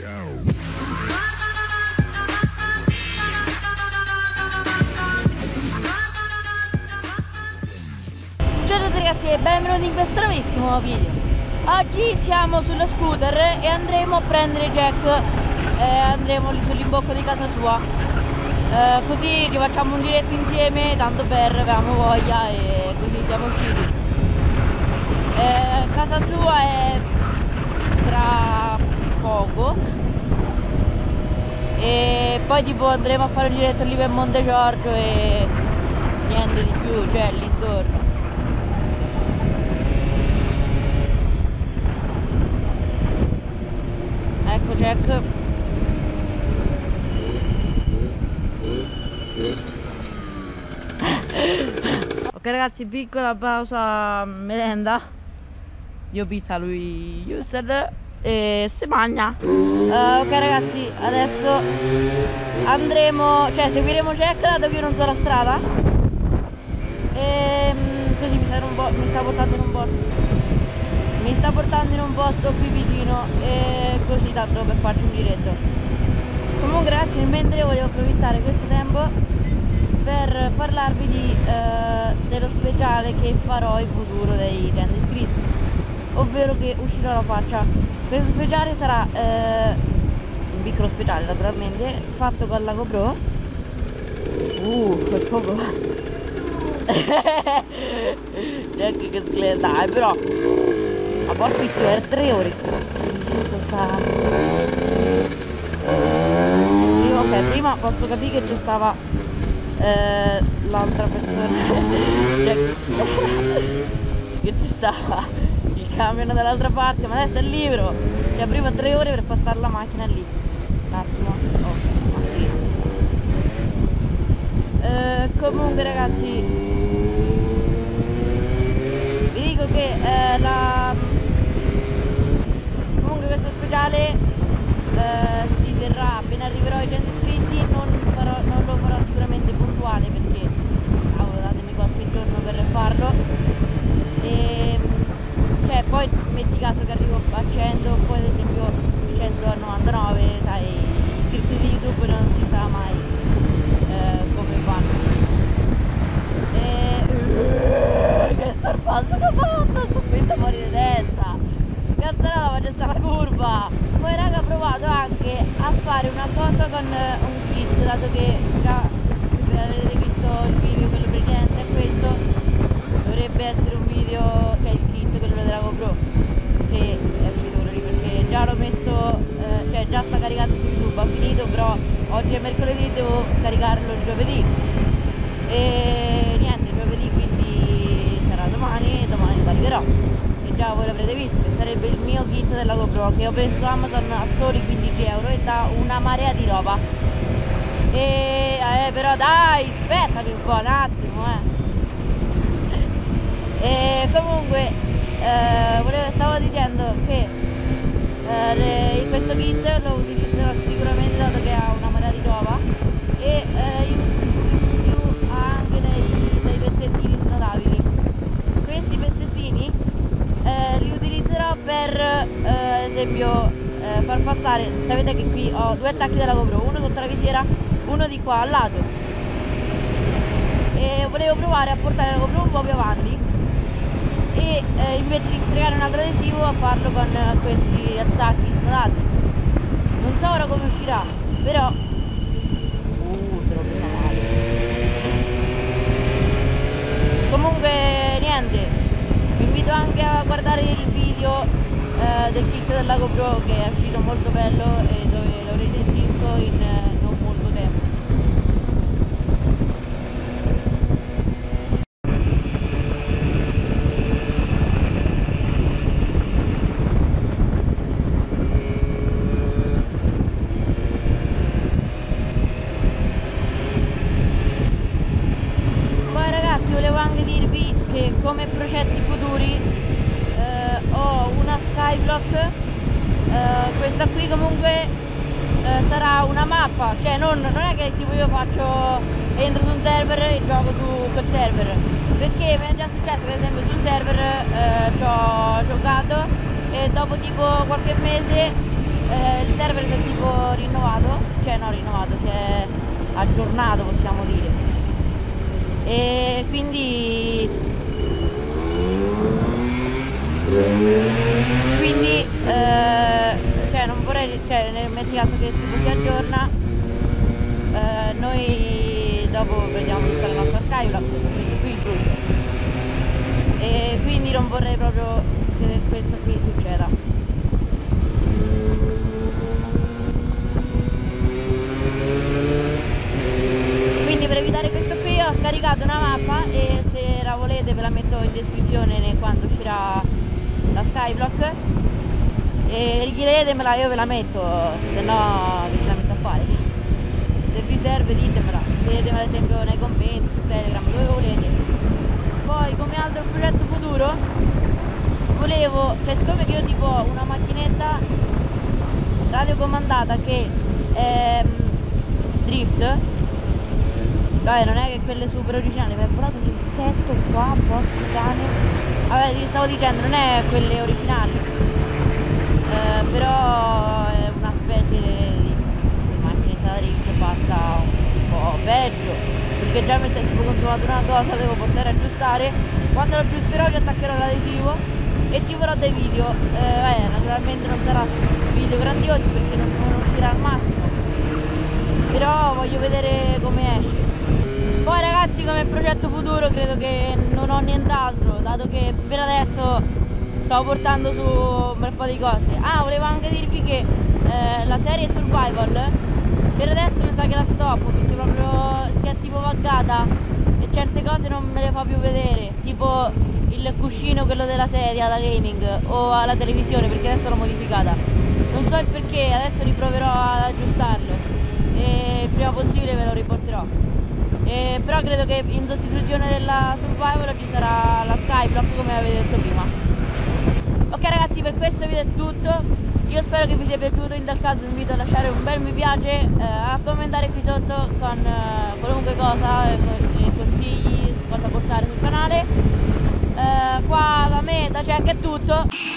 Ciao a tutti ragazzi e benvenuti in questo nuovissimo video. Oggi siamo sullo scooter e andremo a prendere Jack, andremo lì sull'imbocco di casa sua, così ci facciamo un giretto insieme, tanto per avevamo voglia e così siamo usciti. Casa sua è tra poco e poi tipo andremo a fare un giretto lì per Monte Giorgio e niente di più, cioè lì intorno. Ecco Jack. Ok ragazzi, piccola pausa merenda. Io pizza, lui Yusel e si mangia. Ok ragazzi, adesso andremo, cioè seguiremo Jack dato che io non so la strada. E così mi sta portando in un posto. Mi sta portando in un posto qui vicino e così tanto per farci un giretto. Comunque ragazzi, mentre volevo approfittare questo tempo per parlarvi dello speciale che farò in futuro dei 100 iscritti, ovvero che uscirà la faccia. Questo speciale sarà un piccolo speciale naturalmente fatto con la GoPro. Per poco. Neanche che sclera, dai però a volte pizzo per 3 ore. Cristo santo. Ok, prima posso capire che c'è stava l'altra persona che ci stava il camion dall'altra parte, ma adesso è libero. Cioè prima 3 ore per passare la macchina lì. Un attimo. Ok, comunque ragazzi, vi dico che comunque questo speciale si terrà appena arriverò ai 100 iscritti. Non lo farò sicuramente puntuale perché cavolo, datemi qualche giorno per farlo e cioè poi metti caso che arrivo a 100, poi ad esempio 100 a 99, sai, gli iscritti di YouTube non si sa mai come vanno. Che sorpasso che ho fatto, sto finta fuori di testa, cazzarola, ma c'è sta una curva. Poi raga, ho provato anche a fare una cosa con un kit, dato che già avrete visto il video, quello precedente a questo dovrebbe essere un video, cioè il kit, quello della GoPro, se è uscito quello lì, perché già l'ho messo, cioè già sta caricato su YouTube, ha finito, però oggi è mercoledì, devo caricarlo il giovedì e niente, giovedì quindi sarà domani e domani lo caricherò. Già voi l'avrete visto, che sarebbe il mio kit della GoPro che ho preso su Amazon a soli 15 euro e da una marea di roba. E però dai, aspettami un po', un attimo E comunque stavo dicendo che questo kit lo utilizzerò sicuramente dato che ha una marea di roba e in più ha anche dei pezzettini snodabili. Questi pezzettini li utilizzerò per ad esempio far passare, sapete che qui ho 2 attacchi della GoPro, uno sotto la visiera, uno di qua al lato, e volevo provare a portare la GoPro un po' più avanti e invece di stregare un altro adesivo a farlo con questi attacchi snodati. Non so ora come uscirà, però se l'ho presa male. Comunque niente, vi invito anche a guardare il video del kit della GoPro che è uscito molto bello e dove lo recensisco in non molto tempo. Poi ragazzi, volevo anche dirvi che come progetti futuri ho una Skyblock, questa qui comunque sarà una mappa, cioè non è che tipo io entro su un server e gioco su quel server, perché mi è già successo che ad esempio su un server ci ho giocato e dopo tipo qualche mese il server si è tipo rinnovato, cioè no rinnovato, si è aggiornato possiamo dire, e quindi cioè non vorrei, cioè metti caso che tipo si aggiorna, noi dopo vediamo tutta la nostra Skyblock, questo qui giusto, e quindi non vorrei proprio che questo qui succeda. Quindi per evitare questo qui ho scaricato una mappa e se la volete ve la metto in descrizione quando uscirà la Skyblock, e richiedetemela, io ve la metto, se no che ce la metto a fare. Se vi serve ditemela, chiedetemi ad esempio nei commenti su Telegram, dove volete. Poi come altro progetto futuro volevo, cioè siccome che io tipo ho una macchinetta radiocomandata che è drift, vabbè non è che quelle super originali, mi è volato l'insetto qua, porco cane. Vabbè vi stavo dicendo, non è quelle originali, però è una specie di macchinetta da drift fatta un po' peggio, perché già mi sono tipo controllato una cosa, devo portare a aggiustare. Quando lo aggiusterò ci attaccherò l'adesivo e ci farò dei video, naturalmente non sarà video grandiosi perché non uscirà al massimo, però voglio vedere come esce. Poi ragazzi, come progetto futuro credo che non ho nient'altro, dato che per adesso stavo portando su un bel po' di cose. Ah, volevo anche dirvi che la serie Survival per adesso mi sa che la stoppo, perché proprio si è tipo buggata e certe cose non me le fa più vedere, tipo il cuscino, quello della sedia da gaming, o alla televisione, perché adesso l'ho modificata. Non so il perché, adesso riproverò ad aggiustarlo e il prima possibile ve lo riporterò. Però credo che in sostituzione della Survival ci sarà la Skyblock, come avevo detto prima. Ok ragazzi, per questo video è tutto, io spero che vi sia piaciuto. In tal caso vi invito a lasciare un bel mi piace, a commentare qui sotto con qualunque cosa, consigli, cosa portare sul canale. Qua da me, da Jack è tutto.